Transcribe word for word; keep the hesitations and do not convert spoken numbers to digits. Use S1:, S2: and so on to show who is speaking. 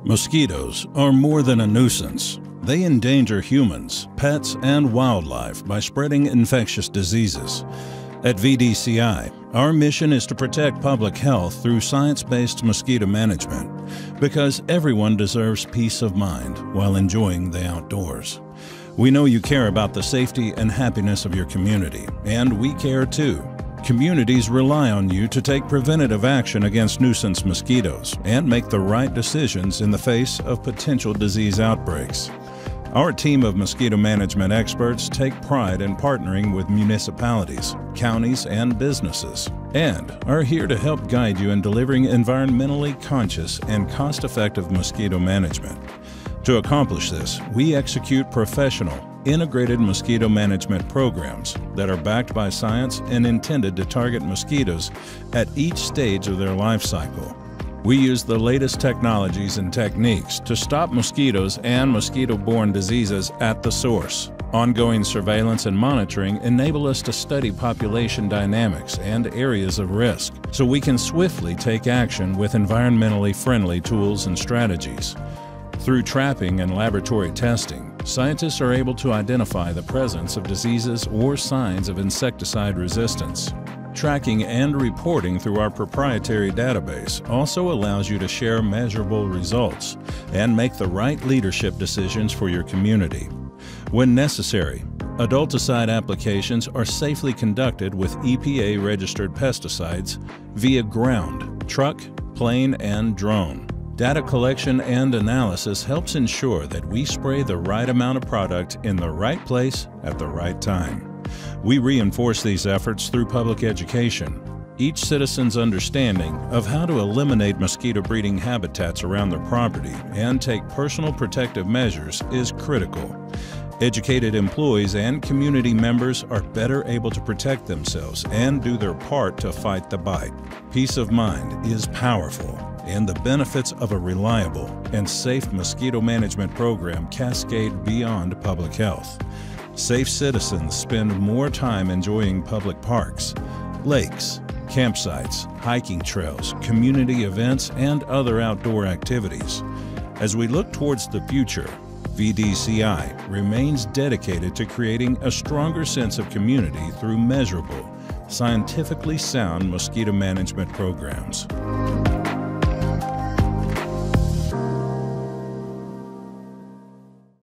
S1: Mosquitoes are more than a nuisance. They endanger humans, pets, and wildlife by spreading infectious diseases. At V D C I, our mission is to protect public health through science-based mosquito management, because everyone deserves peace of mind while enjoying the outdoors. We know you care about the safety and happiness of your community, and we care too. Communities rely on you to take preventative action against nuisance mosquitoes and make the right decisions in the face of potential disease outbreaks. Our team of mosquito management experts take pride in partnering with municipalities, counties, and businesses, and are here to help guide you in delivering environmentally conscious and cost-effective mosquito management. To accomplish this, we execute professional, integrated mosquito management programs that are backed by science and intended to target mosquitoes at each stage of their life cycle. We use the latest technologies and techniques to stop mosquitoes and mosquito-borne diseases at the source. Ongoing surveillance and monitoring enable us to study population dynamics and areas of risk, so we can swiftly take action with environmentally friendly tools and strategies. Through trapping and laboratory testing, scientists are able to identify the presence of diseases or signs of insecticide resistance. Tracking and reporting through our proprietary database also allows you to share measurable results and make the right leadership decisions for your community. When necessary, adulticide applications are safely conducted with E P A-registered pesticides via ground, truck, plane, and drone. Data collection and analysis helps ensure that we spray the right amount of product in the right place at the right time. We reinforce these efforts through public education. Each citizen's understanding of how to eliminate mosquito breeding habitats around their property and take personal protective measures is critical. Educated employees and community members are better able to protect themselves and do their part to fight the bite. Peace of mind is powerful, and the benefits of a reliable and safe mosquito management program cascade beyond public health. Safe citizens spend more time enjoying public parks, lakes, campsites, hiking trails, community events, and other outdoor activities. As we look towards the future, V D C I remains dedicated to creating a stronger sense of community through measurable, scientifically sound mosquito management programs.